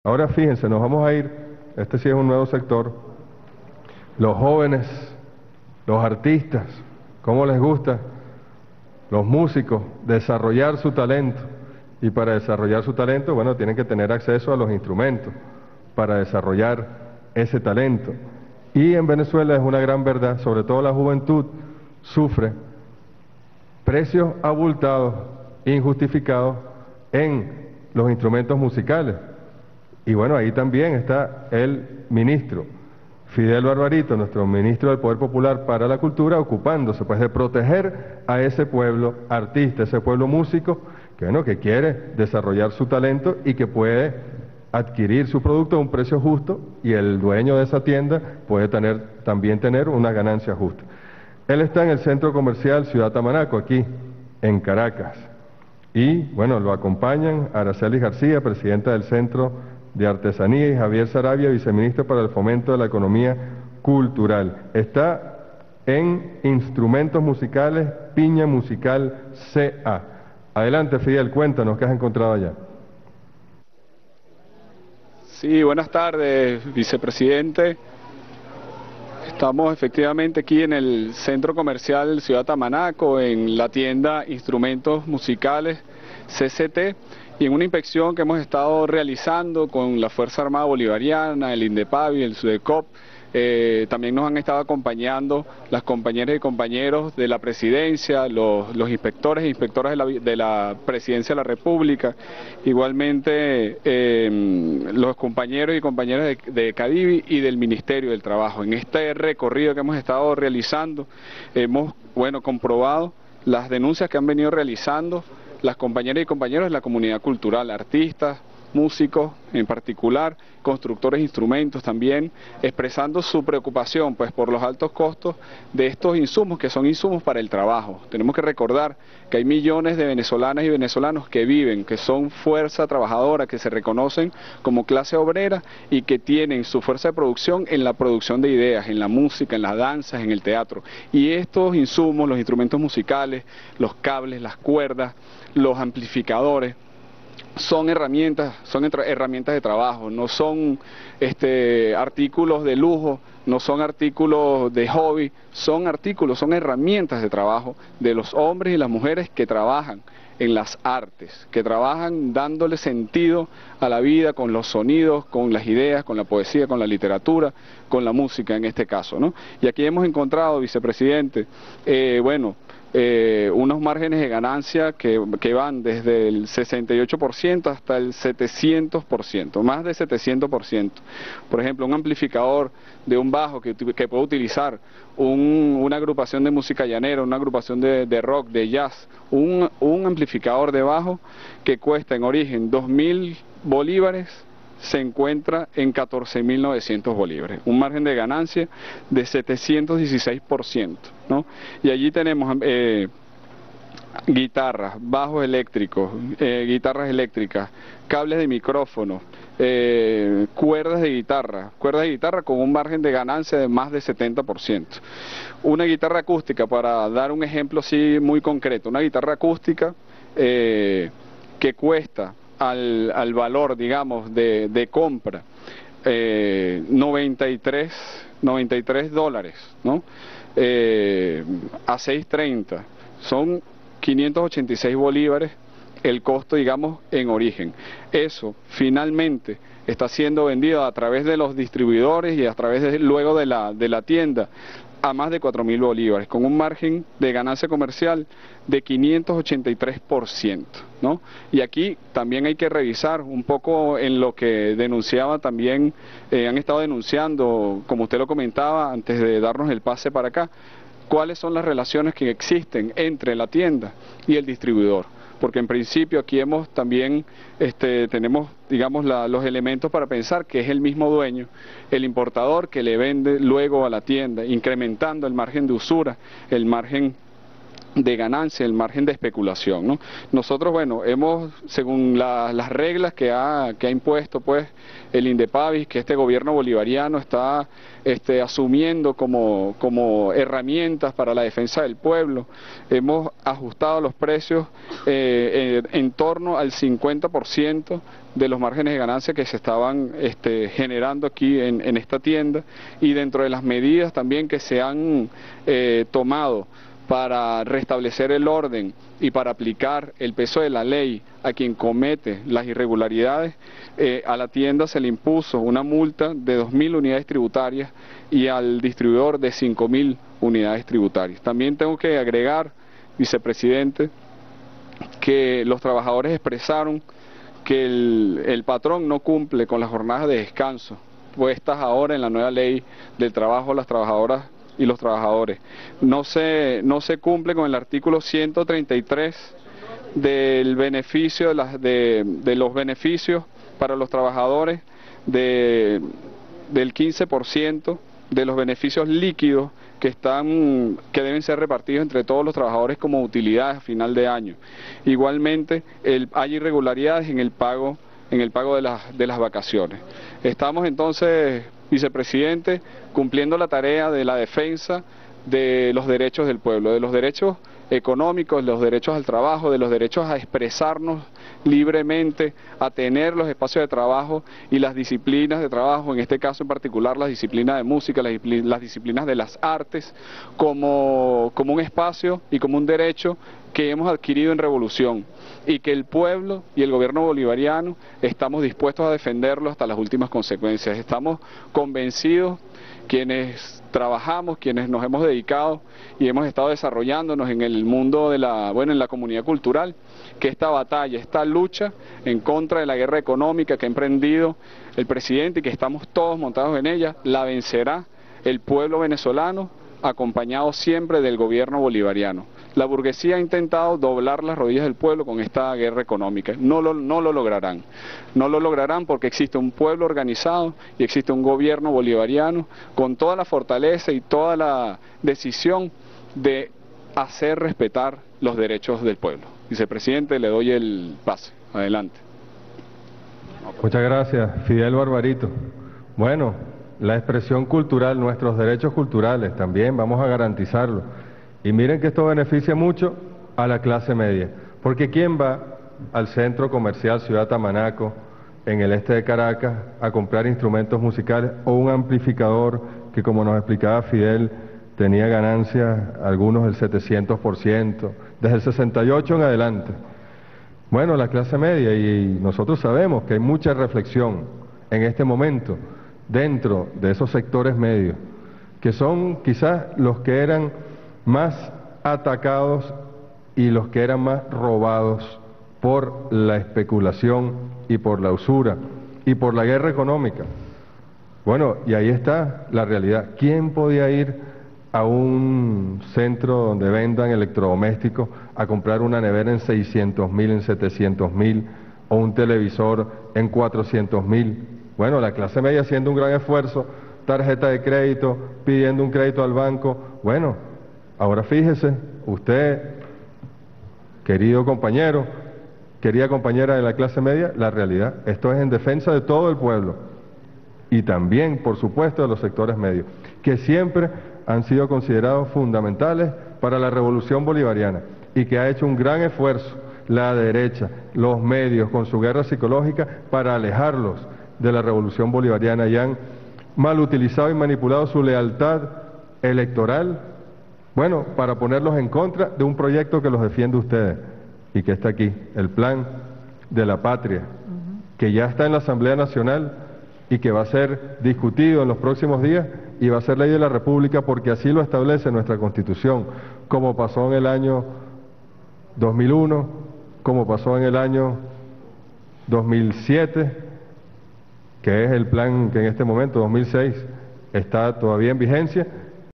Ahora fíjense, nos vamos a ir, este sí es un nuevo sector, los jóvenes, los artistas, cómo les gusta, los músicos, desarrollar su talento. Y para desarrollar su talento, bueno, tienen que tener acceso a los instrumentos para desarrollar ese talento. Y en Venezuela es una gran verdad, sobre todo la juventud sufre precios abultados, injustificados en los instrumentos musicales. Y bueno, ahí también está el ministro Fidel Barbarito, nuestro ministro del Poder Popular para la Cultura, ocupándose pues de proteger a ese pueblo artista, ese pueblo músico, que bueno, que quiere desarrollar su talento y que puede adquirir su producto a un precio justo y el dueño de esa tienda puede también tener una ganancia justa. Él está en el centro comercial Ciudad Tamanaco, aquí en Caracas. Y bueno, lo acompañan Araceli García, presidenta del Centro de Artesanía, y Javier Sarabia, viceministro para el Fomento de la Economía Cultural. Está en Instrumentos Musicales, Piña Musical CA. Adelante, Fidel, cuéntanos qué has encontrado allá. Sí, buenas tardes, vicepresidente. Estamos efectivamente aquí en el Centro Comercial Ciudad Tamanaco, en la tienda Instrumentos Musicales CCT, y en una inspección que hemos estado realizando con la Fuerza Armada Bolivariana, el INDEPAVI, el SUDECOP. También nos han estado acompañando las compañeras y compañeros de la presidencia, los inspectores e inspectoras de la presidencia de la República, igualmente los compañeros y compañeras de CADIVI y del Ministerio del Trabajo. En este recorrido que hemos estado realizando, hemos comprobado las denuncias que han venido realizando las compañeras y compañeros de la comunidad cultural, artistas, músicos en particular, constructores de instrumentos también, expresando su preocupación pues por los altos costos de estos insumos, que son insumos para el trabajo. Tenemos que recordar que hay millones de venezolanas y venezolanos que viven, que son fuerza trabajadora, que se reconocen como clase obrera y que tienen su fuerza de producción en la producción de ideas, en la música, en las danzas, en el teatro. Y estos insumos, los instrumentos musicales, los cables, las cuerdas, los amplificadores, son herramientas de trabajo, no son artículos de lujo, no son artículos de hobby, son herramientas de trabajo de los hombres y las mujeres que trabajan en las artes, que trabajan dándole sentido a la vida con los sonidos, con las ideas, con la poesía, con la literatura, con la música en este caso, ¿no? Y aquí hemos encontrado, vicepresidente, unos márgenes de ganancia que van desde el 68% hasta el 700%, más de 700%. Por ejemplo, un amplificador de un bajo que puede utilizar una agrupación de música llanera, una agrupación de rock, de jazz, un amplificador de bajo que cuesta en origen 2.000 bolívares, se encuentra en 14.900 bolívares, un margen de ganancia de 716%, ¿no? Y allí tenemos guitarras, bajos eléctricos, guitarras eléctricas, cables de micrófono, cuerdas de guitarra con un margen de ganancia de más de 70%. Una guitarra acústica, para dar un ejemplo así muy concreto, una guitarra acústica que cuesta al valor, digamos, de compra, 93 dólares, ¿no? A 6.30, son 586 bolívares el costo, digamos, en origen. Eso finalmente está siendo vendido a través de los distribuidores y a través luego de la tienda a más de 4.000 bolívares, con un margen de ganancia comercial de 583%, ¿no? Y aquí también hay que revisar un poco en lo que denunciaba también, han estado denunciando, como usted lo comentaba, antes de darnos el pase para acá, cuáles son las relaciones que existen entre la tienda y el distribuidor. Porque en principio aquí tenemos, digamos, los elementos para pensar que es el mismo dueño, el importador, que le vende luego a la tienda, incrementando el margen de usura, el margen de ganancia, el margen de especulación, ¿no? Nosotros, bueno, hemos, según las reglas que ha impuesto pues el INDEPAVI, que este gobierno bolivariano está asumiendo como herramientas para la defensa del pueblo, hemos ajustado los precios en torno al 50% de los márgenes de ganancia que se estaban generando aquí en esta tienda, y dentro de las medidas también que se han tomado para restablecer el orden y para aplicar el peso de la ley a quien comete las irregularidades, a la tienda se le impuso una multa de 2.000 unidades tributarias y al distribuidor de 5.000 unidades tributarias. También tengo que agregar, vicepresidente, que los trabajadores expresaron que el patrón no cumple con las jornadas de descanso puestas ahora en la nueva ley del trabajo. Las trabajadoras y los trabajadores no se cumple con el artículo 133 del beneficio de los beneficios para los trabajadores del 15% de los beneficios líquidos que deben ser repartidos entre todos los trabajadores como utilidades a final de año. Igualmente hay irregularidades en el pago de las vacaciones. Estamos entonces, vicepresidente, cumpliendo la tarea de la defensa de los derechos del pueblo, de los derechos económicos, de los derechos al trabajo, de los derechos a expresarnos libremente, a tener los espacios de trabajo y las disciplinas de trabajo, en este caso en particular las disciplinas de música, las disciplinas de las artes, como un espacio y como un derecho que hemos adquirido en revolución, y que el pueblo y el gobierno bolivariano estamos dispuestos a defenderlo hasta las últimas consecuencias. Estamos convencidos, quienes trabajamos, quienes nos hemos dedicado y hemos estado desarrollándonos en el mundo en la comunidad cultural, que esta batalla, esta lucha en contra de la guerra económica que ha emprendido el presidente y que estamos todos montados en ella, la vencerá el pueblo venezolano, acompañado siempre del gobierno bolivariano. La burguesía ha intentado doblar las rodillas del pueblo con esta guerra económica. No lo lograrán. No lo lograrán porque existe un pueblo organizado y existe un gobierno bolivariano con toda la fortaleza y toda la decisión de hacer respetar los derechos del pueblo. Vicepresidente, le doy el pase. Adelante. Muchas gracias, Fidel Barbarito. Bueno, la expresión cultural, nuestros derechos culturales también vamos a garantizarlo. Y miren que esto beneficia mucho a la clase media, porque ¿quién va al centro comercial Ciudad Tamanaco, en el este de Caracas, a comprar instrumentos musicales o un amplificador que, como nos explicaba Fidel, tenía ganancias, algunos del 700%, desde el 68 en adelante? Bueno, la clase media, y nosotros sabemos que hay mucha reflexión en este momento dentro de esos sectores medios, que son quizás los que eran más atacados y los que eran más robados por la especulación y por la usura y por la guerra económica. Bueno, y ahí está la realidad. ¿Quién podía ir a un centro donde vendan electrodomésticos a comprar una nevera en 600.000, en 700.000 o un televisor en 400.000? Bueno, la clase media haciendo un gran esfuerzo, tarjeta de crédito, pidiendo un crédito al banco. Bueno, ahora fíjese, usted, querido compañero, querida compañera de la clase media, la realidad. Esto es en defensa de todo el pueblo y también, por supuesto, de los sectores medios, que siempre han sido considerados fundamentales para la revolución bolivariana y que ha hecho un gran esfuerzo la derecha, los medios, con su guerra psicológica para alejarlos de la revolución bolivariana, y han mal utilizado y manipulado su lealtad electoral, bueno, para ponerlos en contra de un proyecto que los defiende ustedes y que está aquí, el Plan de la Patria, que ya está en la Asamblea Nacional y que va a ser discutido en los próximos días y va a ser ley de la República, porque así lo establece nuestra Constitución, como pasó en el año 2001, como pasó en el año 2007, que es el plan que en este momento, 2006, está todavía en vigencia,